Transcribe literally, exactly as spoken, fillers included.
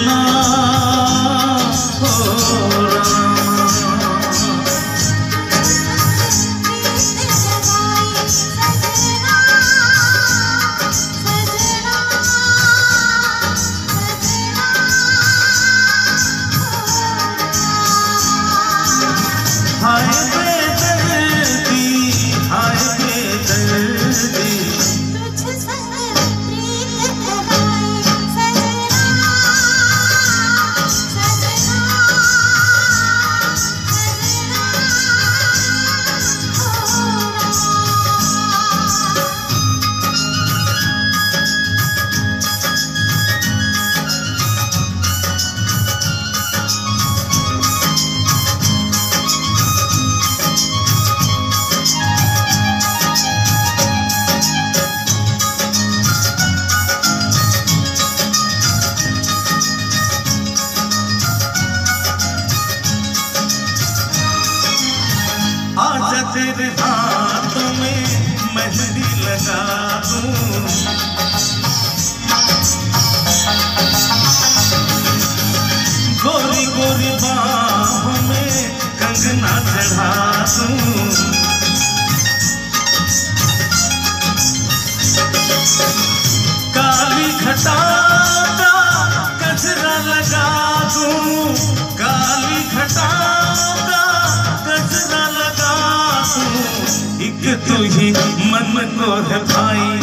सजना हो रामा। हाय बेदर्दी, हाय बेदर्दी, तुझ संग प्रीत लगाई सजना, सजना, सजना हो आजा तेरे हाथ में मेहंदी लगा दूं, गोरी गोरी बाहों में कंगना चढ़ा दूं, काली घटा का गजरा लगा दूं, काली घटा का गजरा लगा दूं, एक तू ही मन को है भाई